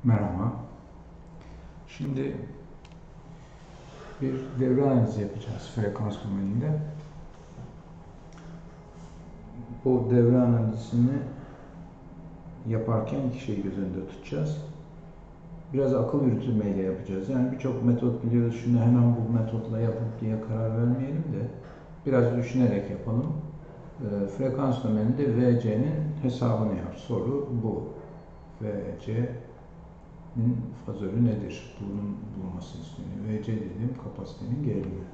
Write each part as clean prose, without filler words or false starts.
Merhaba. Şimdi bir devre analizi yapacağız frekans domeninde. Bu devre analizini yaparken iki şeyi göz önünde tutacağız. Biraz akıl yürütmeyle yapacağız. Yani birçok metot biliyoruz. Şunu hemen bu metotla yapıp diye karar vermeyelim de biraz düşünerek yapalım. Frekans domeninde VC'nin hesabını yap. Soru bu. VC'nin fazörü nedir? Bunun bulunması isteniyor. VC dediğim kapasitenin gerilimi.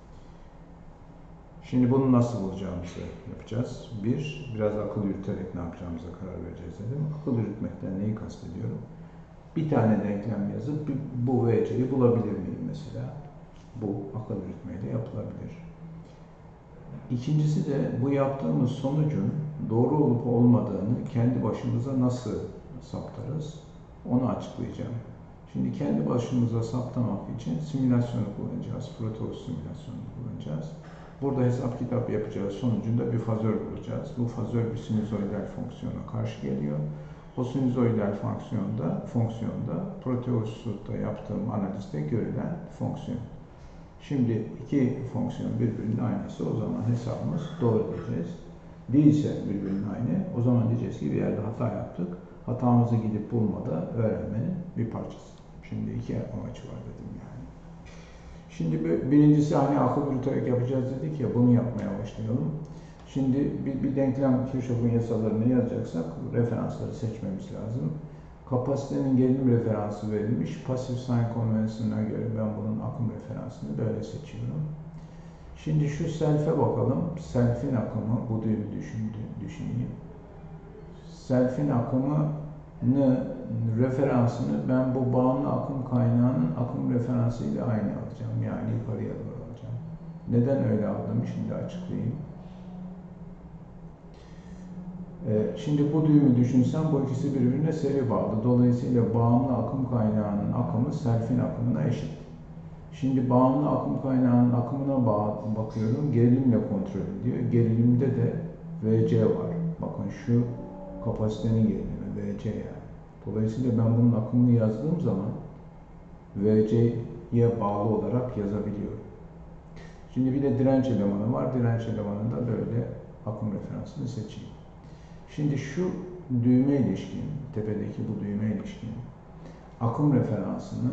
Şimdi bunu nasıl bulacağımızı yapacağız. Biraz akıl yürüterek ne yapacağımıza karar vereceğiz dedim. Akıl yürütmekten neyi kastediyorum? Bir tane denklem yazıp bu VC'yi bulabilir miyim mesela? Bu akıl yürütmeyle yapılabilir. İkincisi de bu yaptığımız sonucun doğru olup olmadığını kendi başımıza nasıl saptarız? Onu açıklayacağım. Şimdi kendi başımıza saptamak için simülasyonu kullanacağız. Proteus simülasyonunu kullanacağız. Burada hesap kitap yapacağız. Sonucunda bir fazör bulacağız. Bu fazör bir sinüzoidal fonksiyona karşı geliyor. O sinüzoidal fonksiyonda Proteus'ta yaptığım analizde görülen fonksiyon. Şimdi iki fonksiyon birbirinin aynısı. O zaman hesabımız doğru diyeceğiz. Değilse birbirinin aynı. O zaman diyeceğiz ki bir yerde hata yaptık. Hatamızı gidip bulmada öğrenmenin bir parçası. Şimdi iki amaç var dedim yani. Şimdi birincisi hani akıl yürüterek yapacağız dedik ya, bunu yapmaya başlayalım. Şimdi bir denklem Kirchhoff'un yasalarını yazacaksak referansları seçmemiz lazım. Kapasitenin gerilim referansı verilmiş. Pasif sign konvansiyonuna göre ben bunun akım referansını böyle seçiyorum. Şimdi şu self'e bakalım. Self'in akımı, bu düğümü düşüneyim. Self'in akımını, referansını ben bu bağımlı akım kaynağının akım referansı ile aynı alacağım. Yani yukarıya doğru alacağım. Neden öyle aldım? Şimdi açıklayayım. Şimdi bu düğümü düşünsem bu ikisi birbirine seri bağlı. Dolayısıyla bağımlı akım kaynağının akımı self'in akımına eşit. Şimdi bağımlı akım kaynağının akımına bakıyorum. Gerilimle kontrol ediyor. Gerilimde de VC var. Bakın şu kapasitenin gerilimi VC yani. Dolayısıyla ben bunun akımını yazdığım zaman VC'ye bağlı olarak yazabiliyorum. Şimdi bir de direnç elemanı var. Direnç elemanında böyle akım referansını seçeyim. Şimdi şu düğme ilişkin, tepedeki bu düğme ilişkin akım referansını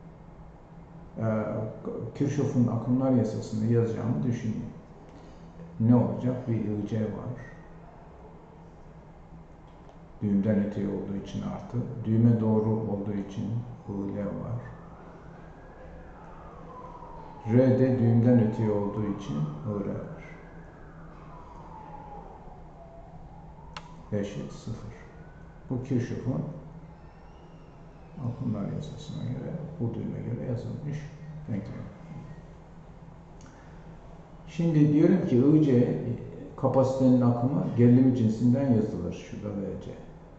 Kirchhoff'un akımlar yasasını yazacağımı düşüneyim. Ne olacak? Bir IC var. Düğümden öteye olduğu için artı. Düğme doğru olduğu için IL var. R de düğümden öteye olduğu için IR var. Eşit 0. Bu Kirchhoff'un akımlar yasasına göre, bu düğüme göre yazılmış denklem. Şimdi diyorum ki IC kapasitenin akımı gerilimi cinsinden yazılır. Şurada VC.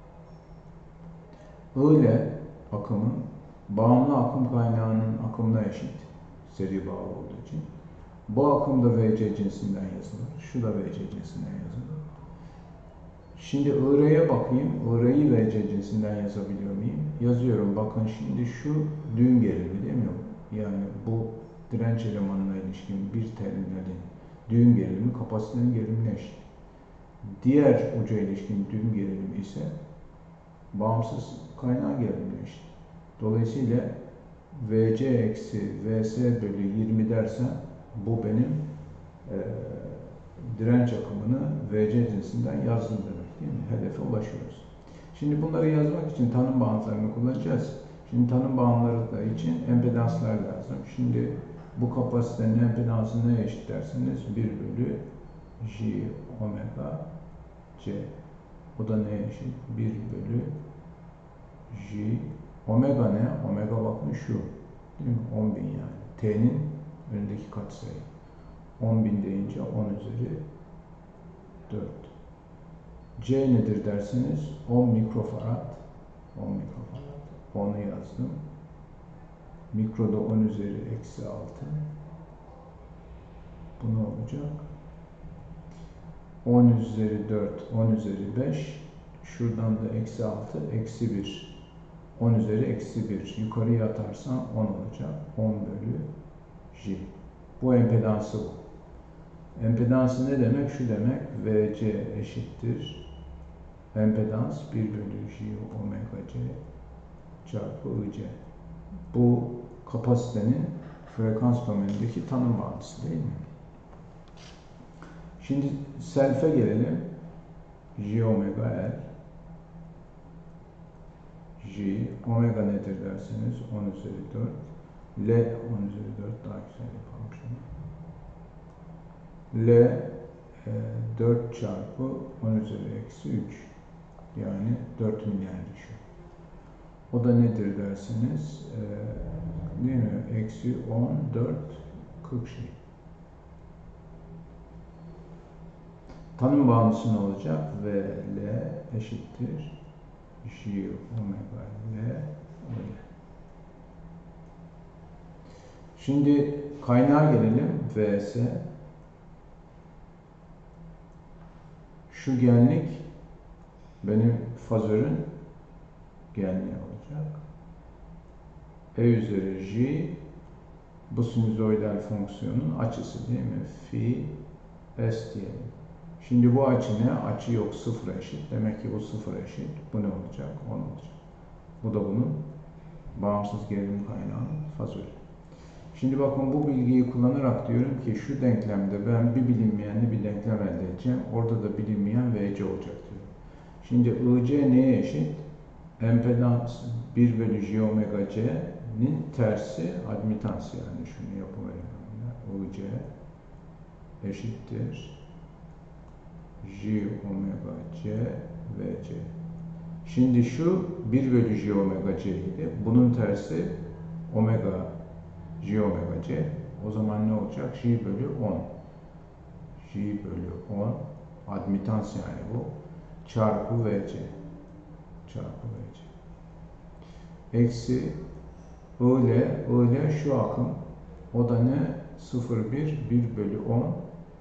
IL akımın bağımlı akım kaynağının akımına eşit. Seri bağlı olduğu için. Bu akım da VC cinsinden yazılır. Şu da VC cinsinden yazılır. Şimdi IR'ye bakayım. IR'yi VC cinsinden yazabiliyor muyum? Yazıyorum. Bakın şimdi şu düğüm gerilimi değil mi? Yani bu direnç elemanına ilişkin bir terminalin düğüm gerilimi kapasitenin gerilimine eşit. Diğer uca ilişkin düğüm gerilimi ise bağımsız kaynağın gerilimine eşit. Dolayısıyla VC eksi VS bölü 20 dersem bu benim direnç akımını VC cinsinden yazdım demek değil mi? Hedefe ulaşıyoruz. Şimdi bunları yazmak için tanım bağıntılarını kullanacağız. Şimdi tanım bağımları için empedanslar lazım. Şimdi bu kapasitenin empedansı neye eşit derseniz 1 bölü J omega C. O da neye eşit? 1 bölü J. Omega ne? Omega bakın şu. Değil mi? 10.000 yani. T'nin önündeki katsayı. 10.000 deyince 10 üzeri 4. C nedir derseniz 10 mikrofarad. 10 mikrofarad. Onu yazdım. Mikroda 10 üzeri eksi 6. Bu ne olacak? 10 üzeri 4, 10 üzeri 5. Şuradan da eksi 6, eksi 1. 10 üzeri eksi 1. Yukarıya atarsam 10 olacak. 10 bölü J. Bu empedansı bu. Empedansı ne demek? Şu demek. VC eşittir. Empedans 1 bölü J omega C çarpı IC. Bu kapasitenin frekans domenindeki tanım bağıntısı değil mi? Şimdi self'e gelelim. J omega L. J omega nedir derseniz 10 üzeri 4. L 10 üzeri 4 daha güzel yapalım şunu. L 4 çarpı 10 üzeri eksi 3. Yani 4 milyar düşüyor. O da nedir derseniz değil mi? Eksi 10, 4, 40 şey. Tanım bağıntısı ne olacak? V, L eşittir. J, omega, L, öyle. Şimdi kaynağa gelelim. Vs. Şu genlik benim fazörün genliği olacak. E üzeri J bu sinüzoidal fonksiyonun açısı değil mi? Phi S diyelim. Şimdi bu açı ne? Açı yok, sıfıra eşit. Demek ki bu sıfıra eşit. Bu ne olacak? 10 olacak. Bu da bunun bağımsız gerilim kaynağının fazörü. Şimdi bakın bu bilgiyi kullanarak diyorum ki şu denklemde ben bir bilinmeyenli bir denklem elde edeceğim. Orada da bilinmeyen VC olacak diyorum. Şimdi IC neye eşit? Empedans 1 bölü J omega C'nin tersi admitans yani şunu yapıverelim. IC eşittir J omega C VC. Şimdi şu 1 bölü J omega C idi. Bunun tersi omega J omega C. O zaman ne olacak? J bölü 10. J bölü 10 admitans yani bu. Çarpı VC. Çarpı VC. Eksi I şu akım. O da ne? 0,1 1 bölü 10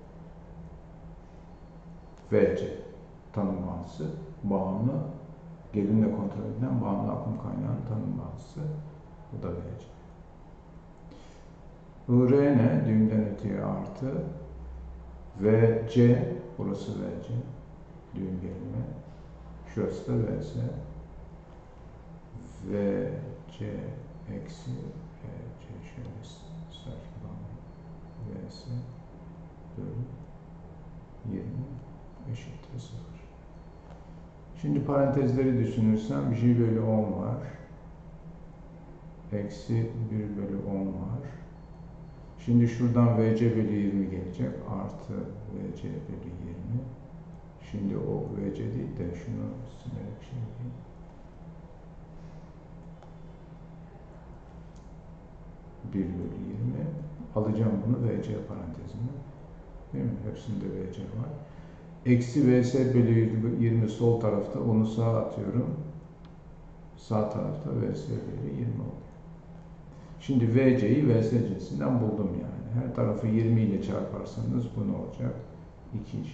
VC. Tanım bağıntısı. Bağımlı. Gerilimle kontrol edilen bağımlı akım kaynağının tanım bağıntısı. Bu da VC. IR ne? Düğümden öteye artı. VC. Burası VC. Düğüm gerilimi. Şurası da VS. VC eksi VC şöyle sayfa VS bölü 20 eşittir 0. Şimdi parantezleri düşünürsem J bölü 10 var. Eksi 1 bölü 10 var. Şimdi şuradan VC bölü 20 gelecek. Artı VC bölü 20. Şimdi o VC değil de şunu silerek şey yapayım. Bir bölü 20. Alacağım bunu VC parantezine. Değil mi? Hepsinde VC var. Eksi VS bölü 20 sol tarafta. Onu sağa atıyorum. Sağ tarafta VS bölü 20 oluyor. Şimdi VC'yi VS cinsinden buldum yani. Her tarafı 20 ile çarparsanız bu ne olacak? 2G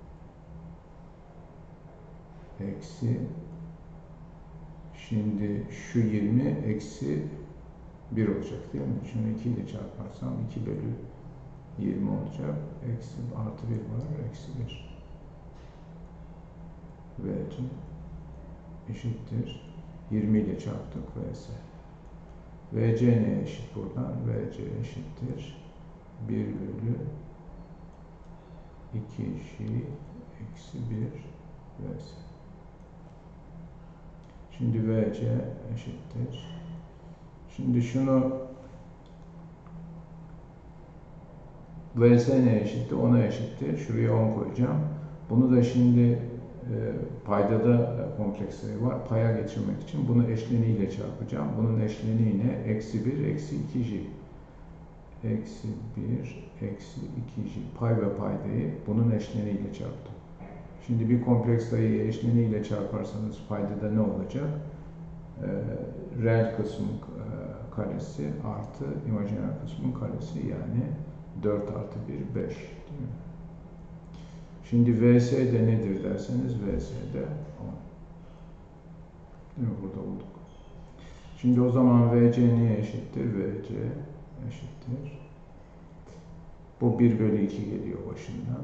eksi şimdi şu 20 eksi 1 olacak değil mi? Şunu 2 ile çarparsam 2 bölü 20 olacak. Eksi artı 1 var. Eksi 1. VC eşittir. 20 ile çarptık VS. VC neye eşit buradan? VC eşittir. 1 bölü 2J eksi 1 VS. Şimdi VC eşittir. Şimdi şunu VS neye eşittir? 10'a eşittir. Şuraya 10 koyacağım. Bunu da şimdi paydada kompleks sayı var. Paya geçirmek için bunu eşleniğiyle çarpacağım. Bunun eşleniği ne? Eksi 1 eksi 2J. Eksi 1 eksi 2J. Pay ve paydayı bunun eşleniğiyle çarptım. Şimdi bir kompleks sayıyı eşleniğiyle çarparsanız paydada ne olacak? Reel kısmın karesi artı imajiner kısmın karesi yani 4 artı 1 5 değil mi? Şimdi VS'de nedir derseniz VS'de 10. Değil mi? Burada bulduk. Şimdi o zaman VC neye eşittir? VC eşittir. Bu 1 bölü 2 geliyor başından.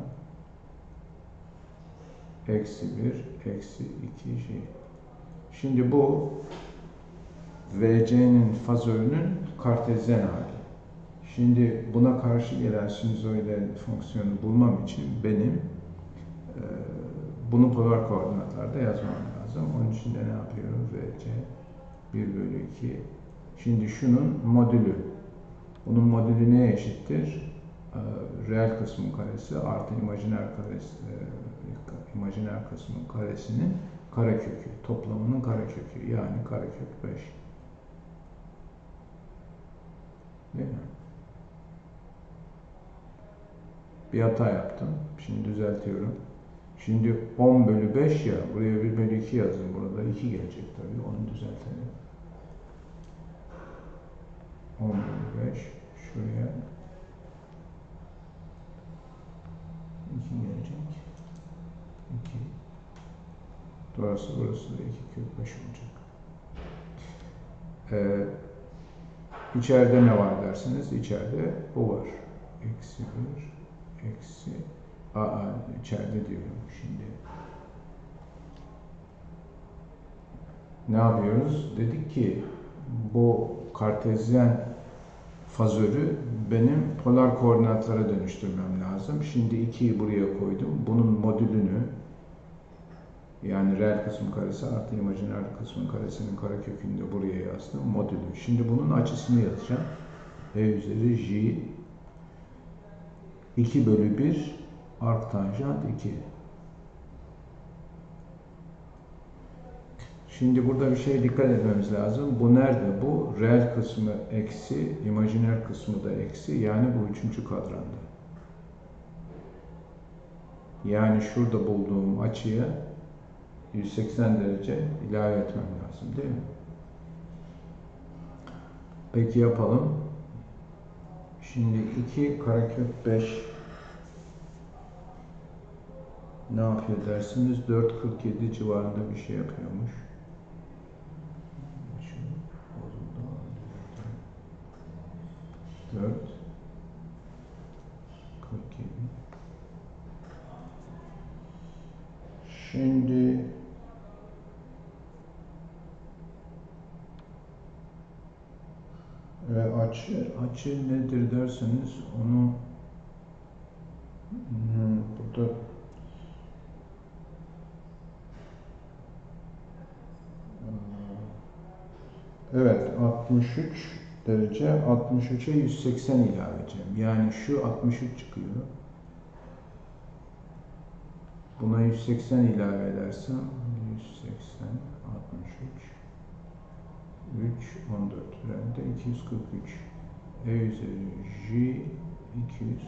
Eksi 1, eksi 2 şey. Şimdi bu VC'nin fazörünün kartezyen hali. Şimdi buna karşı gelen sinüzoidal fonksiyonu bulmam için benim bunu polar koordinatlarda yazmam lazım. Onun için de ne yapıyorum? VC 1 bölü 2. Şimdi şunun modülü. Bunun modülü neye eşittir? Reel kısmın karesi artı imajiner kısmın karesinin karekökü. Toplamının karekökü. Yani karekök 5. Değil mi? Bir hata yaptım. Şimdi düzeltiyorum. Şimdi 10 bölü 5 ya. Buraya 1 bölü 2 yazın. Burada 2 gelecek tabii. Onu düzeltelim. 10 bölü 5. Şuraya 2 gelecek. 2. Burası da 2 kök 5 olacak. İçeride ne var dersiniz? İçeride bu var. Eksi 1, eksi içeride diyorum şimdi. Ne yapıyoruz? Dedik ki bu kartezyen fazörü benim polar koordinatlara dönüştürmem lazım. Şimdi 2'yi buraya koydum. Bunun modülünü yani reel kısmın karesi artı imajiner kısmın karesinin karekökünü de buraya yazdım. Modülü. Şimdi bunun açısını yazacağım. E üzeri J 2 bölü 1 arktanjant 2. Şimdi burada bir şeye dikkat etmemiz lazım. Bu nerede? Bu reel kısmı eksi, imajiner kısmı da eksi. Yani bu 3. kadranda. Yani şurada bulduğum açıya 180 derece ilave etmem lazım değil mi? Peki yapalım. Şimdi 2 karekök 5 ne yapıyor dersiniz? 4,47 civarında bir şey yapıyormuş. 4 47. Şimdi açı nedir derseniz onu burada evet 63 derece 63'e 180 ilave edeceğim. Yani şu 63 çıkıyor. Buna 180 ilave edersem 180 63 3 14 üzerinde 243 E üzeri J 243.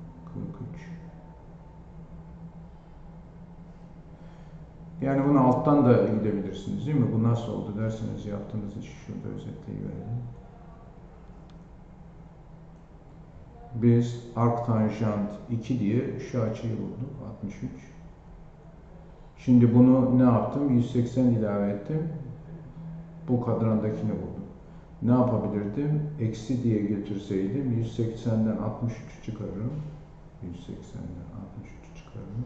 Yani bunu alttan da gidebilirsiniz değil mi? Bu nasıl oldu derseniz yaptığınız işi şurada özetleyiverelim. Biz arktanjant 2 diye şu açıyı bulduk. 63. Şimdi bunu ne yaptım? 180 ilave ettim. Bu kadrandakini buldum. Ne yapabilirdim? Eksi diye götürseydim 180'den 63'ü çıkarırım. 180'den 63'ü çıkarırım.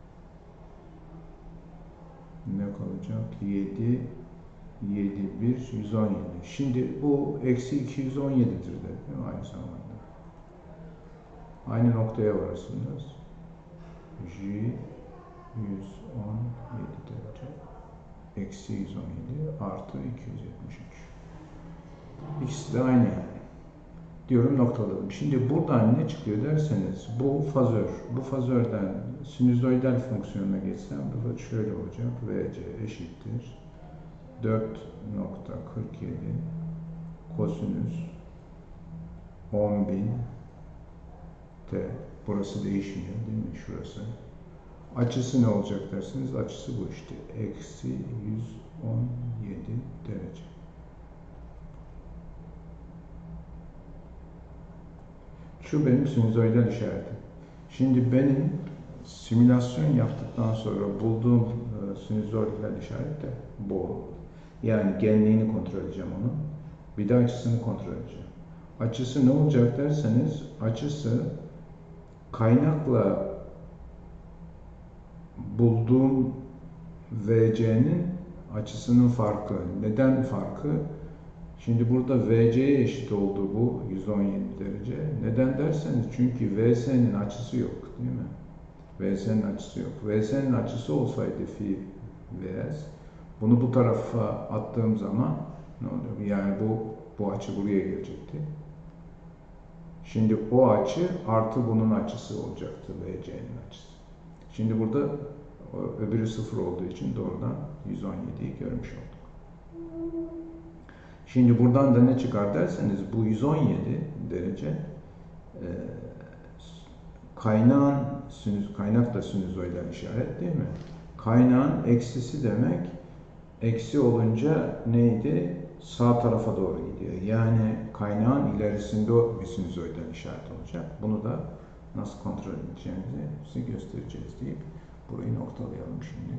Ne kalacak? 7, 7, 1, 117. Şimdi bu eksi 217'dir de aynı zamanda. Aynı noktaya varırsınız. J 117 derece. Eksi 117 artı 273. İkisi de aynı yani. Diyorum noktaladım. Şimdi buradan ne çıkıyor derseniz bu fazör. Bu fazörden sinüzoidal fonksiyonuna geçsem bu şöyle olacak. VC eşittir 4,47 kosinüs 10.000 T. Burası değişmiyor değil mi? Şurası. Açısı ne olacak dersiniz? Açısı bu işte. Eksi 117 derece. Şu benim sinüzoidal işaretim. Şimdi benim simülasyon yaptıktan sonra bulduğum sinüzoidal işaret de bu. Yani genliğini kontrol edeceğim onu. Bir de açısını kontrol edeceğim. Açısı ne olacak derseniz, açısı kaynakla bulduğum VC'nin açısının farkı. Neden farkı? Şimdi burada VC'ye eşit oldu bu 117 derece. Neden derseniz çünkü VS'nin açısı yok, değil mi? VS'nin açısı yok. VS'nin açısı olsaydı fi vs, bunu bu tarafa attığım zaman ne oluyor? Yani bu açı buraya gelecekti. Şimdi o açı artı bunun açısı olacaktı, VC'nin açısı. Şimdi burada öbürü 0 olduğu için doğrudan 117'yi görmüş olduk. Şimdi buradan da ne çıkar derseniz, bu 117 derece kaynak da sinüzoidal işaret değil mi? Kaynağın eksisi demek, eksi olunca neydi? Sağ tarafa doğru gidiyor. Yani kaynağın ilerisinde bir sinüzoidal işaret olacak. Bunu da nasıl kontrol edeceğimizi size göstereceğiz deyip burayı noktalayalım şimdi.